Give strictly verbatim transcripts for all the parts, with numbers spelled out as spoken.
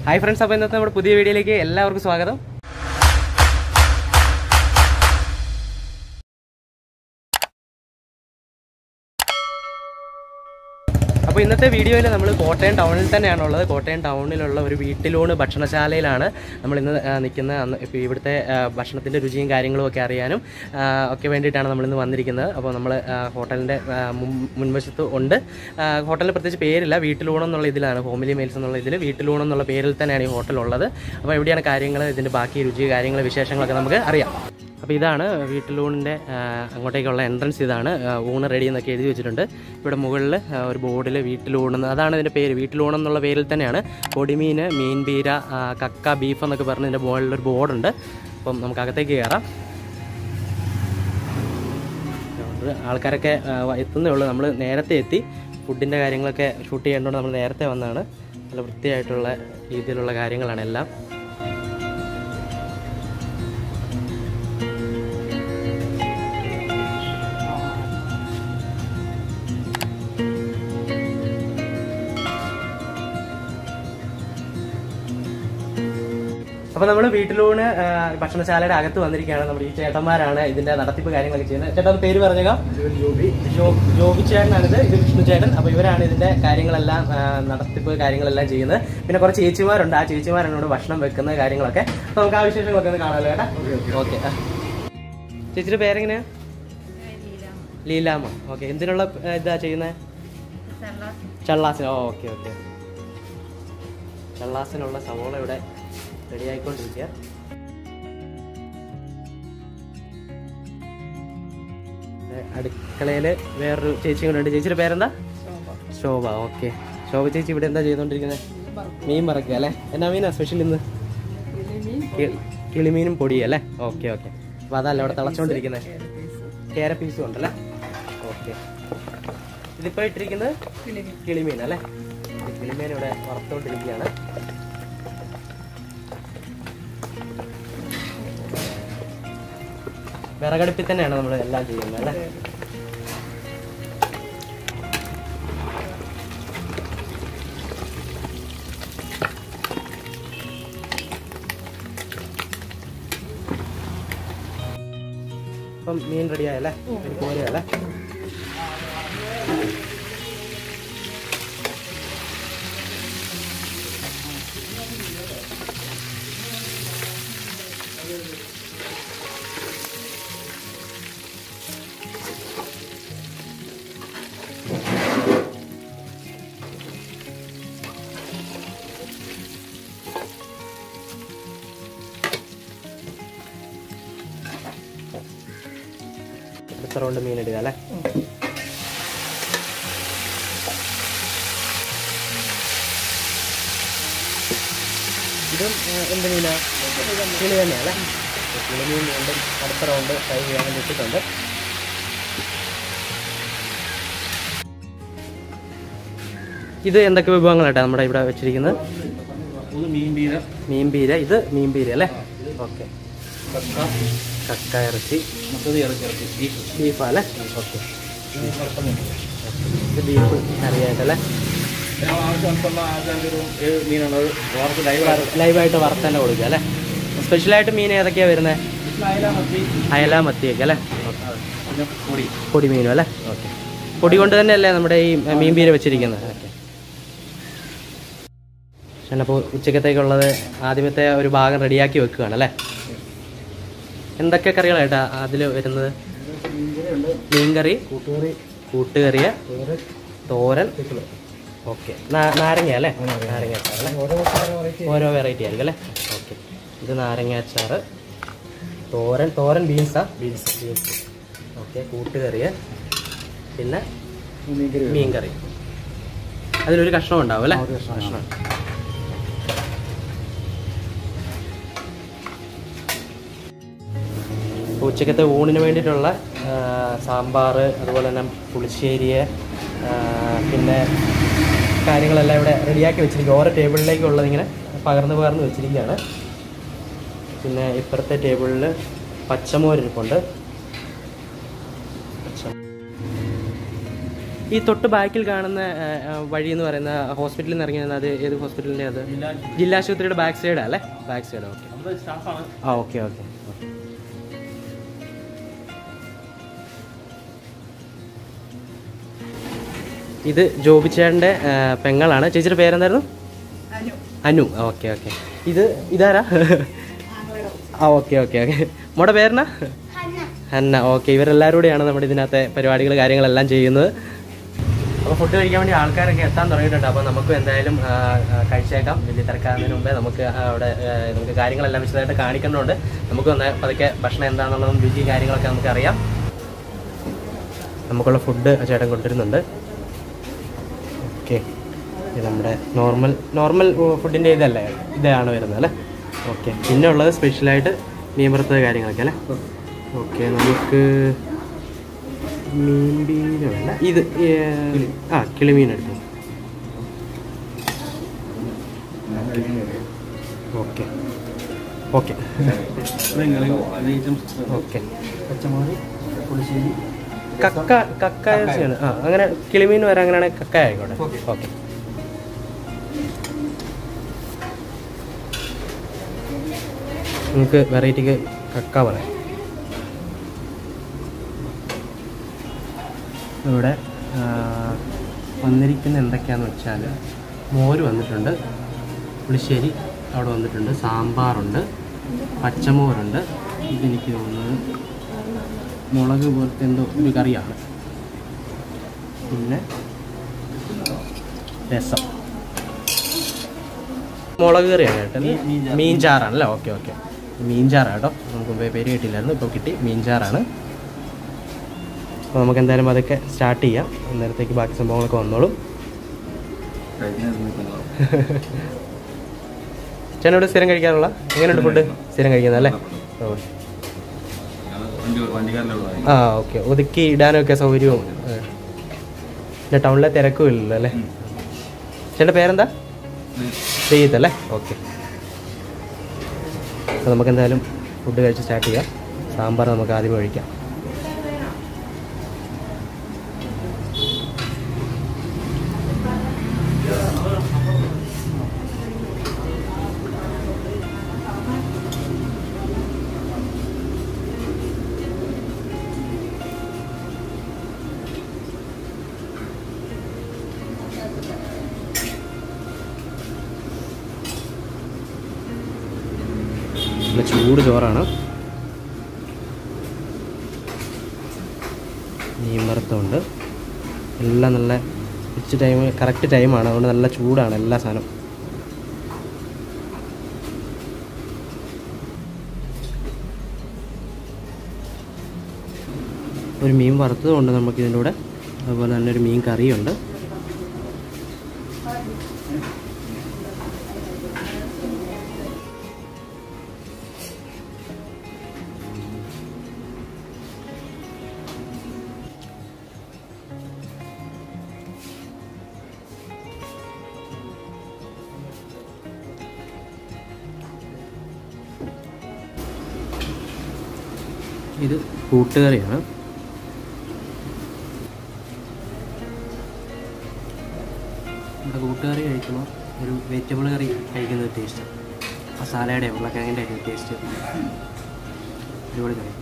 Hi friends, അപ്പോൾ ഇന്നത്തെ നമ്മുടെ പുതിയ വീഡിയോയിലേക്ക് എല്ലാവർക്കും സ്വാഗതം. അപ്പോൾ ഇന്നത്തെ വീഡിയോയിൽ നമ്മൾ കോട്ടയം ടൗണിൽ തന്നെയാണുള്ളത്. കോട്ടയം ടൗണിലുള്ള ഒരു വീട്ടിലൂണ് ഭക്ഷണശാലയിലാണ് നമ്മൾ ഇന്ന് നിൽക്കുന്നത്. ഇപ്പോൾ ഇവിടുത്തെ ഭക്ഷണത്തിൻ്റെ രുചിയും കാര്യങ്ങളും ഒക്കെ അറിയാനും ഒക്കെ വേണ്ടിയിട്ടാണ് നമ്മളിന്ന് വന്നിരിക്കുന്നത്. അപ്പോൾ നമ്മൾ ഹോട്ടലിൻ്റെ മുൻവശത്ത് ഉണ്ട്. ഹോട്ടലിന് പ്രത്യേകിച്ച് പേരില്ല, വീട്ടിലൂണെന്നുള്ള ഇതിലാണ്, ഫാമിലി മീൽസ് എന്നുള്ള ഇതിൽ വീട്ടിലൂണെന്നുള്ള പേരിൽ തന്നെയാണ് ഈ ഹോട്ടലുള്ളത്. അപ്പോൾ എവിടെയാണ് കാര്യങ്ങൾ, ഇതിൻ്റെ ബാക്കി രുചി കാര്യങ്ങൾ വിശേഷങ്ങളൊക്കെ നമുക്ക് അറിയാം. അപ്പോൾ ഇതാണ് വീട്ടിലൂണിൻ്റെ അങ്ങോട്ടേക്കുള്ള എൻട്രൻസ്. ഇതാണ് ഊണ് റെഡി എന്നൊക്കെ എഴുതി വെച്ചിട്ടുണ്ട്. ഇവിടെ മുകളിൽ ഒരു ബോർഡിൽ വീട്ടിലൂണെന്ന്, അതാണ് ഇതിൻ്റെ പേര്, വീട്ടിലൂണെന്നുള്ള പേരിൽ തന്നെയാണ്. പൊടിമീൻ, മീൻ പീര, കക്ക, ബീഫ് എന്നൊക്കെ പറഞ്ഞ് ഇതിൻ്റെ മുകളിലൊരു ബോർഡുണ്ട്. അപ്പം നമുക്ക് അകത്തേക്ക് കയറാം. ആൾക്കാരൊക്കെ എത്തുന്നേ ഉള്ളൂ. നമ്മൾ നേരത്തെ എത്തി. ഫുഡിൻ്റെ കാര്യങ്ങളൊക്കെ ഷൂട്ട് ചെയ്യേണ്ടതുകൊണ്ട് നമ്മൾ നേരത്തെ വന്നതാണ്. നല്ല വൃത്തിയായിട്ടുള്ള രീതിയിലുള്ള കാര്യങ്ങളാണ് എല്ലാം. അപ്പോൾ നമ്മൾ വീട്ടിലൂണ് ഭക്ഷണശാലയുടെ അകത്ത് വന്നിരിക്കുകയാണ്. നമ്മുടെ ഈ ചേട്ടന്മാരാണ് ഇതിന്റെ നടത്തിപ്പ് കാര്യങ്ങളൊക്കെ ചെയ്യുന്നത്. ചേട്ടൻ പേര് പറഞ്ഞേക്കാം. ജോബി ജോബി ചേട്ടനാണിത്, ഇത് വിഷ്ണു ചേട്ടൻ. അപ്പോൾ ഇവരാണ് ഇതിന്റെ കാര്യങ്ങളെല്ലാം, നടത്തിപ്പ് കാര്യങ്ങളെല്ലാം ചെയ്യുന്നത്. പിന്നെ കുറച്ച് ചേച്ചിമാരുണ്ട്, ആ ചേച്ചിമാരാണ് ഇവിടെ ഭക്ഷണം വെക്കുന്ന കാര്യങ്ങളൊക്കെ. അപ്പോൾ നമുക്ക് ആ വിശേഷങ്ങളൊക്കെ ഒന്ന് കാണാമല്ലോ ചേട്ടാ. ഓക്കെ, ചേച്ചിയുടെ പേരെങ്ങനെയാ? ലീലാമ്മ. ഓക്കെ, എന്തിനുള്ള ഇതാ ചെയ്യുന്നത്? ചള്ളാസിന്. ഓക്കെ ഓക്കെ, ചള്ളാസിനുള്ള സവോള ഇവിടെ റെഡി ആയിക്കൊണ്ടിരിക്കുക. അടുക്കളയിൽ വേറൊരു ചേച്ചി കൂടെ ഉണ്ട്. ചേച്ചിയുടെ പേരെന്താ? ശോഭ. ഓക്കെ, ശോഭ ചേച്ചി ഇവിടെ എന്താ ചെയ്തോണ്ടിരിക്കുന്നത്? മീൻ മറക്കുക അല്ലേ? എന്നാ മീനാ സ്പെഷ്യൽ ഇന്ന്? കിളിമീനും പൊടിയും അല്ലേ? Okay okay. അപ്പോൾ അതല്ല ഇവിടെ തിളച്ചോണ്ടിരിക്കുന്നത്. കേര പീസും ഉണ്ടല്ലേ? ഓക്കെ. ഇതിപ്പോൾ ഇട്ടിരിക്കുന്നത് കിളിമീൻ അല്ലേ? കിളിമീൻ ഇവിടെ വറുത്തോണ്ടിരിക്കുകയാണ്. വിറകടുപ്പിൽ തന്നെയാണ് നമ്മൾ എല്ലാം ചെയ്യുന്നത് അല്ലേ? അപ്പം മീൻ റെഡിയായല്ലേ? പോലെയല്ലേ? അടുത്ത റൗണ്ട് മീൻ ഇടുക അല്ലേ? ഇതും എന്ത് മീനാ? കിളി തന്നെയല്ലേ? കിളിമീൻ കൊണ്ട് അടുത്ത റൗണ്ട് ഫ്രൈ ചെയ്യാൻ വേണ്ടി ഇട്ടിട്ടുണ്ട്. ഇത് എന്തൊക്കെ വിഭവങ്ങളായിട്ടാണ് നമ്മുടെ ഇവിടെ വെച്ചിരിക്കുന്നത്? മീൻപീര. മീൻപീര. ഇത് മീൻപീര അല്ലേ? ഓക്കെ. കക്ക ഇറച്ചി, ബീഫ് അല്ലേ? ഓക്കെ. ഇത് ബീഫ് കറിയായിട്ടല്ലേ? ലൈവായിട്ട് വറുത്തന്നെ കൊടുക്കുക അല്ലേ? സ്പെഷ്യലായിട്ട് മീൻ ഏതൊക്കെയാ വരുന്നത്? അയല, മത്തിയൊക്കെ അല്ലേ? പൊടി മീനും അല്ലേ? ഓക്കെ. പൊടി കൊണ്ട് തന്നെയല്ലേ നമ്മുടെ ഈ മീൻ പീര വെച്ചിരിക്കുന്നത്? ഓക്കെ. അപ്പോൾ ഉച്ചക്കത്തേക്കുള്ളത് ആദ്യമത്തെ ഒരു ഭാഗം റെഡിയാക്കി വെക്കുകയാണ് അല്ലേ? എന്തൊക്കെ കറികളായിട്ടാ അതിൽ വരുന്നത്? മീൻകറി, കൂട്ടുകറിയ, തോരൻ, ഓക്കെ. നാരങ്ങ അല്ലേ? നാരങ്ങ അച്ചാർ അല്ലേ? ഓരോ വെറൈറ്റി ആയിരിക്കും അല്ലേ? ഓക്കെ. ഇത് നാരങ്ങ അച്ചാർ, തോരൻ. തോരൻ ബീൻസാ? Beans beans okay. കൂട്ടുകറിയ, പിന്നെ മീൻകറി. അതിലൊരു കഷ്ണം ഉണ്ടാവും അല്ലേ? കഷ്ണം. ഉച്ചക്കത്തെ ഊണിന് വേണ്ടിയിട്ടുള്ള സാമ്പാർ, അതുപോലെ തന്നെ പുളിശ്ശേരി, പിന്നെ കാര്യങ്ങളെല്ലാം ഇവിടെ റെഡിയാക്കി വെച്ചിരിക്കുക. ഓരോ ടേബിളിലേക്കുള്ളത് ഇങ്ങനെ പകർന്ന് പകർന്ന് വെച്ചിരിക്കുകയാണ്. പിന്നെ ഇപ്പുറത്തെ ടേബിളിൽ പച്ചമോരിരിപ്പുണ്ട്. ഈ തൊട്ട് ബാക്കിൽ കാണുന്ന വഴി എന്ന് പറയുന്ന ഹോസ്പിറ്റലിൽ നിന്ന് ഇറങ്ങി അത് ഏത് ഹോസ്പിറ്റലിൻ്റെ അത് ജില്ലാശുപത്രിയുടെ ബാക്ക് സൈഡാണ് അല്ലേ? Back side. ഓക്കെ. ആ ഓക്കെ ഓക്കെ. ഇത് ജോബിച്ചേട്ടൻ്റെ പെങ്ങളാണ്. ചേച്ചിയുടെ പേരെന്തായിരുന്നു? അനു. Okay okay. ഇത് ഇതാരാ? ആ ഓക്കെ ഓക്കെ ഓക്കെ. മോടെ പേരെന്നാ? ഹന്ന. ഓക്കെ. ഇവരെല്ലാവരും കൂടെയാണ് നമ്മുടെ ഇതിനകത്തെ പരിപാടികൾ കാര്യങ്ങളെല്ലാം ചെയ്യുന്നത്. അപ്പോൾ ഫുഡ് കഴിക്കാൻ വേണ്ടി ആൾക്കാരൊക്കെ എത്താൻ തുടങ്ങിയിട്ടുണ്ട്. അപ്പോൾ നമുക്ക് എന്തായാലും കഴിച്ചേക്കാം. വലിയ തിരക്കാകുന്നതിന് മുമ്പേ നമുക്ക് അവിടെ നമുക്ക് കാര്യങ്ങളെല്ലാം വിശദമായിട്ട് കാണിക്കേണ്ടതുണ്ട്. നമുക്ക് വന്ന പതുക്കെ ഭക്ഷണം എന്താണെന്നുള്ളതും രുചി കാര്യങ്ങളൊക്കെ നമുക്കറിയാം. നമുക്കുള്ള ഫുഡ് ചേട്ടൻ കൊണ്ടുവരുന്നുണ്ട്. ഓക്കെ. ഇത് നമ്മുടെ നോർമൽ നോർമൽ ഫുഡിൻ്റെ ഇതല്ലേ, ഇതാണ് വരുന്നത് അല്ലേ? ഓക്കെ. പിന്നെ ഉള്ളത് സ്പെഷ്യലായിട്ട് മീൻ വറുത്തത് കാര്യങ്ങളൊക്കെ അല്ലേ? ഓക്കെ. നമുക്ക് മീൻ ബീന വേണ്ട, ഇത് ആ കിളിമീൻ എടുത്തു. Okay okay okay. പച്ചമുളക് പുളിശ്ശേരി കക്ക കക്ക ഇറച്ചിയാണ്. ആ അങ്ങനെ കിളിമീൻ വരാം. അങ്ങനെയാണെങ്കിൽ കക്ക ആയിക്കോട്ടെ. ഓക്കെ. നമുക്ക് വെറൈറ്റിക്ക് കക്ക പറയാം. ഇവിടെ വന്നിരിക്കുന്ന എന്തൊക്കെയാണെന്ന് വെച്ചാൽ മോര് വന്നിട്ടുണ്ട്, പുളിശ്ശേരി അവിടെ വന്നിട്ടുണ്ട്, സാമ്പാറുണ്ട്, പച്ചമോരുണ്ട്, ഇതെനിക്ക് തോന്നുന്നത് മുളക് പോലത്തെ എന്തോ ഒരു കറിയാണ്, പിന്നെ രസം, മുളക് കറിയാണ് കേട്ടോ. മീൻ ചാറാണല്ലേ? Okay okay. മീൻ ചാറാണ് കേട്ടോ. നമുക്ക് മുമ്പേ പേര് കിട്ടിയില്ലായിരുന്നു, ഇപ്പോൾ കിട്ടി. മീൻ ചാറാണ്. അപ്പോൾ നമുക്ക് എന്തായാലും അതൊക്കെ സ്റ്റാർട്ട് ചെയ്യാം. അന്നേരത്തേക്ക് ബാക്കി സംഭവങ്ങളൊക്കെ വന്നോളും. ചേട്ടനോട് സ്ഥിരം കഴിക്കാനുള്ള എങ്ങനെയുണ്ട് ഫുഡ്? സ്ഥിരം കഴിക്കുന്നതല്ലേ? ഓ ആ ഓക്കെ. ഒതുക്കി ഇടാനൊക്കെ സൗകര്യവും പിന്നെ ടൗണിലെ തിരക്കും ഇല്ലല്ലോ അല്ലേ? ചേട്ടൻ്റെ പേരെന്താ? ചെയ്തല്ലേ? ഓക്കെ. അപ്പോൾ നമുക്ക് എന്തായാലും ഫുഡ് കഴിച്ച് സ്റ്റാർട്ട് ചെയ്യാം. സാമ്പാർ നമുക്ക് ആദ്യം കഴിക്കാം. നല്ല ചൂട് ചോറാണ്. മീൻ വറുത്തമുണ്ട്. എല്ലാം നല്ല ഉച്ച ടൈം കറക്റ്റ് ടൈമാണ്. അതുകൊണ്ട് നല്ല ചൂടാണ് എല്ലാ സാധനവും. ഒരു മീൻ വറുത്തതുകൊണ്ട് നമുക്കിതിൻ്റെ കൂടെ. അതുപോലെ തന്നെ ഒരു മീൻ കറിയുണ്ട്. ഇത് കൂട്ടുകറിയാണ്. ഇവിടെ കൂട്ടുകറി കഴിക്കുമ്പോൾ ഒരു വെജിറ്റബിൾ കറി കഴിക്കുന്ന ഒരു ടേസ്റ്റ്, മസാലയുടെ ഉരുളക്കിഴങ്ങിൻ്റെ ഒക്കെ ടേസ്റ്റ് അടിപൊളി കറി.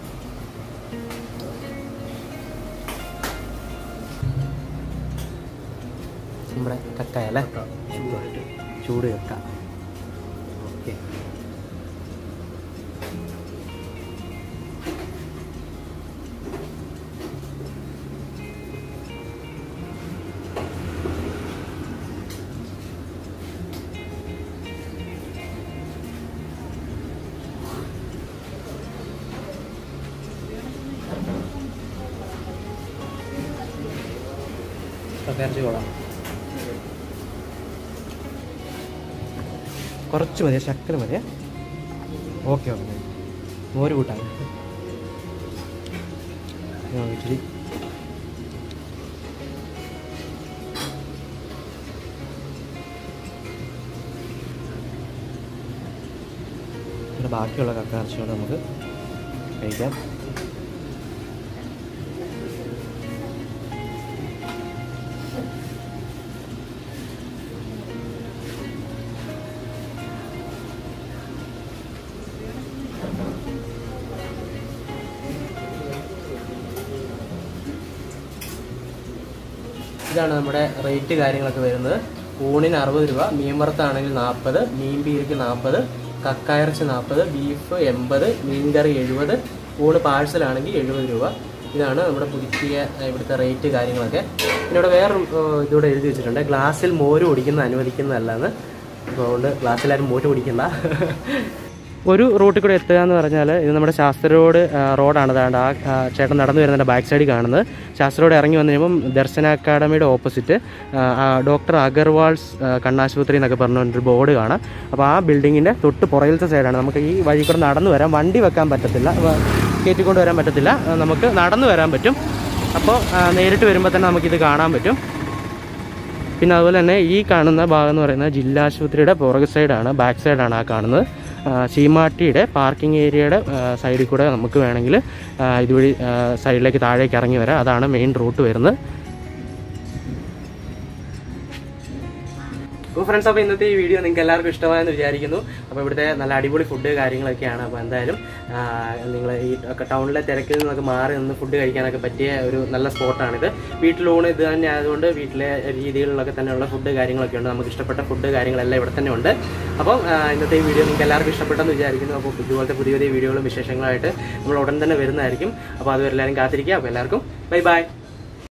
നമ്മുടെ കക്കായ അല്ലേ? ചൂട് കക്ക. ഓക്കെ. കക്കയിറച്ചി കൊള്ളാം. കുറച്ച് മതിയാ? ശക്കര മതിയാ? Okay okay. മോര് കൂട്ടാൻ ഇച്ചിരി. ഇവിടെ ബാക്കിയുള്ള കക്കയിറച്ചിയോടെ നമുക്ക് കഴിക്കാം. ഇതാണ് നമ്മുടെ റേറ്റ് കാര്യങ്ങളൊക്കെ വരുന്നത്. ഊണിന് അറുപത് രൂപ, മീൻ വറുത്താണെങ്കിൽ നാൽപ്പത്, മീൻ പീരയ്ക്ക് നാൽപ്പത്, കക്കായിറച്ചി നാൽപ്പത്, ബീഫ് എൺപത്, മീൻകറി എഴുപത്, ഊണ് പാഴ്സലാണെങ്കിൽ എഴുപത് രൂപ. ഇതാണ് നമ്മുടെ പുതുക്കിയ ഇവിടുത്തെ റേറ്റ് കാര്യങ്ങളൊക്കെ. പിന്നെ ഇവിടെ വേറൊരു ഇതൂടെ എഴുതി വെച്ചിട്ടുണ്ട്, ഗ്ലാസ്സിൽ മോര് കുടിക്കുന്നത് അനുവദിക്കുന്നതല്ലെന്ന്. അപ്പോൾ അതുകൊണ്ട് ഗ്ലാസ്സിലാരും മോര് കുടിക്കണ്ട. ഒരു റൂട്ടിൽ കൂടെ എത്തുക എന്ന് പറഞ്ഞാൽ ഇത് നമ്മുടെ ശാസ്ത്ര റോഡ് റോഡാണ്. അതാണ്ട് ആ ചേട്ടൻ നടന്നു വരുന്നതിൻ്റെ ബാക്ക് സൈഡിൽ കാണുന്നത്. ശാസ്ത്ര റോഡ് ഇറങ്ങി വന്നു കഴിയുമ്പം ദർശന അക്കാഡമിയുടെ ഓപ്പോസിറ്റ് ഡോക്ടർ അഗർവാൾസ് കണ്ണാശുപത്രി എന്നൊക്കെ പറഞ്ഞൊരു ബോർഡ് കാണാം. അപ്പോൾ ആ ബിൽഡിങ്ങിൻ്റെ തൊട്ട് പുറകിലത്തെ സൈഡാണ്. നമുക്ക് ഈ വഴി കൂടെ നടന്നു വരാം, വണ്ടി വെക്കാൻ പറ്റത്തില്ല, കയറ്റിക്കൊണ്ട് വരാൻ പറ്റത്തില്ല, നമുക്ക് നടന്നു വരാൻ പറ്റും. അപ്പോൾ നേരിട്ട് വരുമ്പോൾ തന്നെ നമുക്കിത് കാണാൻ പറ്റും. പിന്നെ അതുപോലെ തന്നെ ഈ കാണുന്ന ഭാഗം എന്ന് പറയുന്നത് ജില്ലാശുപത്രിയുടെ പുറകു സൈഡാണ്, ബാക്ക് സൈഡാണ് ആ കാണുന്നത്. ചീമാട്ടിയുടെ പാർക്കിംഗ് ഏരിയയുടെ സൈഡിൽ കൂടെ നമുക്ക് വേണമെങ്കിൽ ഇതുവഴി സൈഡിലേക്ക് താഴേക്ക് ഇറങ്ങി വരാം. അതാണ് മെയിൻ റൂട്ട് വരുന്നത്. അപ്പോൾ ഫ്രണ്ട്സ്, അപ്പോൾ ഇന്നത്തെ ഈ വീഡിയോ നിങ്ങൾക്ക് എല്ലാവർക്കും ഇഷ്ടമായെന്ന് വിചാരിക്കുന്നു. അപ്പോൾ ഇവിടുത്തെ നല്ല അടിപൊളി ഫുഡ് കാര്യങ്ങളൊക്കെയാണ്. അപ്പോൾ എന്തായാലും നിങ്ങൾ ഈ ടൗണിലെ തിരക്കിൽ നിന്നൊക്കെ മാറി നിന്ന് ഫുഡ് കഴിക്കാനൊക്കെ പറ്റിയ ഒരു നല്ല സ്പോട്ടാണിത്. വീട്ടിലൂണ് ഇത് തന്നെ ആയതുകൊണ്ട് വീട്ടിലെ രീതികളിലൊക്കെ തന്നെയുള്ള ഫുഡ് കാര്യങ്ങളൊക്കെ ഉണ്ട്. നമുക്ക് ഇഷ്ടപ്പെട്ട ഫുഡ് കാര്യങ്ങളെല്ലാം ഇവിടെ തന്നെ ഉണ്ട്. അപ്പം ഇന്നത്തെ ഈ വീഡിയോ നിങ്ങൾക്ക് എല്ലാവർക്കും ഇഷ്ടപ്പെട്ടെന്ന് വിചാരിക്കുന്നു. അപ്പോൾ ഇതുപോലത്തെ പുതിയ പുതിയ വീഡിയോകളും വിശേഷങ്ങളായിട്ട് നമ്മൾ ഉടൻ തന്നെ വരുന്നതായിരിക്കും. അപ്പോൾ അതുവരെ എല്ലാവരും കാത്തിരിക്കുക. അപ്പോൾ എല്ലാവർക്കും ബൈ ബൈ.